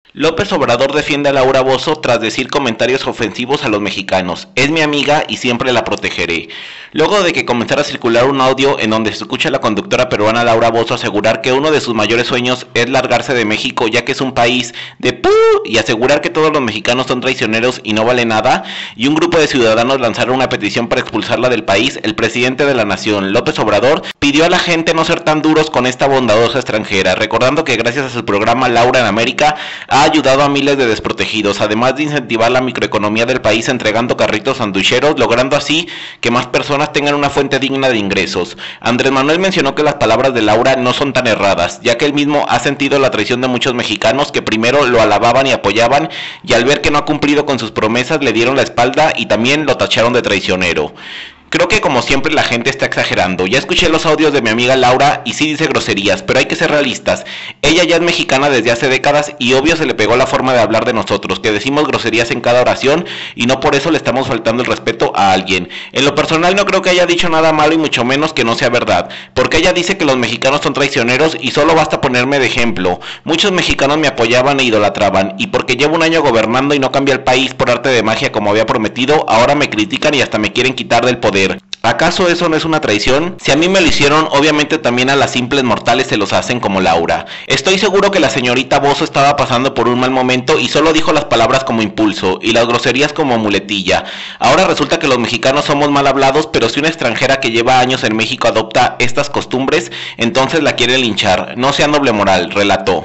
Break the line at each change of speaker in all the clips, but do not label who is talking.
López Obrador defiende a Laura Bozzo tras decir comentarios ofensivos a los mexicanos. Es mi amiga y siempre la protegeré. Luego de que comenzara a circular un audio en donde se escucha a la conductora peruana Laura Bozzo asegurar que uno de sus mayores sueños es largarse de México ya que es un país de ¡pu! Y asegurar que todos los mexicanos son traicioneros y no vale nada, y un grupo de ciudadanos lanzaron una petición para expulsarla del país, el presidente de la nación, López Obrador, pidió a la gente no ser tan duros con esta bondadosa extranjera, recordando que gracias a su programa Laura en América ha ayudado a miles de desprotegidos, además de incentivar la microeconomía del país entregando carritos sanduicheros, logrando así que más personas tengan una fuente digna de ingresos. Andrés Manuel mencionó que las palabras de Laura no son tan erradas, ya que él mismo ha sentido la traición de muchos mexicanos que primero lo alababan y apoyaban, y al ver que no ha cumplido con sus promesas le dieron la espalda y también lo tacharon de traicionero. Creo que como siempre la gente está exagerando. Ya escuché los audios de mi amiga Laura y sí dice groserías, pero hay que ser realistas. Ella ya es mexicana desde hace décadas y obvio se le pegó la forma de hablar de nosotros, que decimos groserías en cada oración y no por eso le estamos faltando el respeto a alguien. En lo personal no creo que haya dicho nada malo y mucho menos que no sea verdad, porque ella dice que los mexicanos son traicioneros y solo basta ponerme de ejemplo. Muchos mexicanos me apoyaban e idolatraban y porque llevo un año gobernando y no cambia el país por arte de magia como había prometido, ahora me critican y hasta me quieren quitar del poder. ¿Acaso eso no es una traición? Si a mí me lo hicieron, obviamente también a las simples mortales se los hacen como Laura. Estoy seguro que la señorita Bozzo estaba pasando por un mal momento y solo dijo las palabras como impulso y las groserías como muletilla. Ahora resulta que los mexicanos somos mal hablados, pero si una extranjera que lleva años en México adopta estas costumbres, entonces la quieren linchar. No sea doble moral, relató.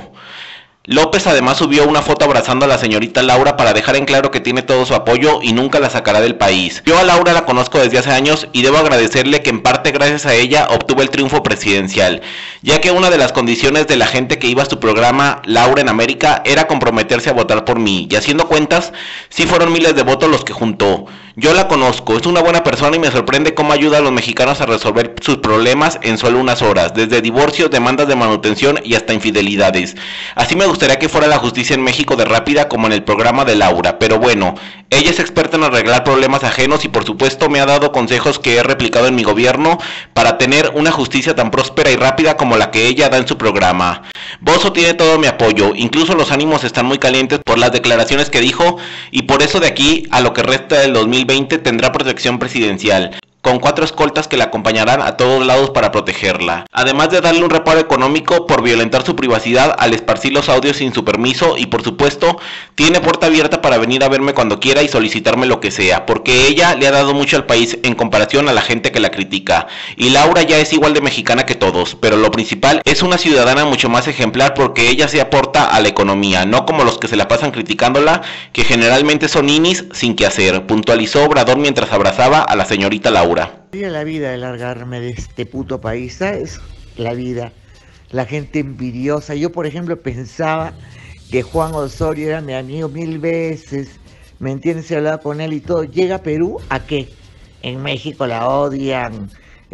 López además subió una foto abrazando a la señorita Laura para dejar en claro que tiene todo su apoyo y nunca la sacará del país. Yo a Laura la conozco desde hace años y debo agradecerle que en parte gracias a ella obtuve el triunfo presidencial, ya que una de las condiciones de la gente que iba a su programa Laura en América era comprometerse a votar por mí, y haciendo cuentas, sí fueron miles de votos los que juntó. Yo la conozco, es una buena persona y me sorprende cómo ayuda a los mexicanos a resolver sus problemas en solo unas horas, desde divorcios, demandas de manutención y hasta infidelidades. Así me gustaría que fuera la justicia en México de rápida como en el programa de Laura, pero bueno, ella es experta en arreglar problemas ajenos y por supuesto me ha dado consejos que he replicado en mi gobierno para tener una justicia tan próspera y rápida como la que ella da en su programa. Bozzo tiene todo mi apoyo, incluso los ánimos están muy calientes por las declaraciones que dijo y por eso de aquí a lo que resta del 2020 tendrá protección presidencial, con 4 escoltas que la acompañarán a todos lados para protegerla, además de darle un reparo económico por violentar su privacidad al esparcir los audios sin su permiso y por supuesto tiene puerta abierta para venir a verme cuando quiera y solicitarme lo que sea, porque ella le ha dado mucho al país en comparación a la gente que la critica, y Laura ya es igual de mexicana que todos, pero lo principal es una ciudadana mucho más ejemplar porque ella se aporta a la economía, no como los que se la pasan criticándola, que generalmente son ninis sin que hacer, puntualizó Obrador mientras abrazaba a la señorita Laura.
La vida de largarme de este puto país, ¿sabes? La vida, la gente envidiosa. Yo, por ejemplo, pensaba que Juan Osorio era mi amigo 1000 veces, ¿me entiendes? Se hablaba con él y todo. Llega a Perú, ¿a qué? En México la odian,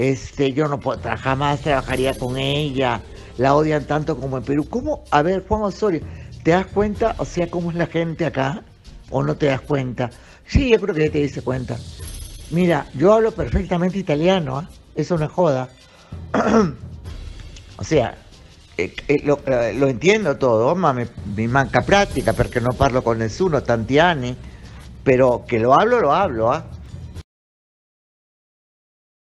yo no puedo, jamás trabajaría con ella, la odian tanto como en Perú. ¿Cómo? A ver, Juan Osorio, ¿te das cuenta? O sea, ¿cómo es la gente acá? ¿O no te das cuenta? Sí, yo creo que ya te diste cuenta. Mira, yo hablo perfectamente italiano, ¿eh? Eso no es joda. O sea, lo entiendo todo, ma mi manca práctica perché non parlo con nessuno tanti anni, però che lo hablo, ¿eh?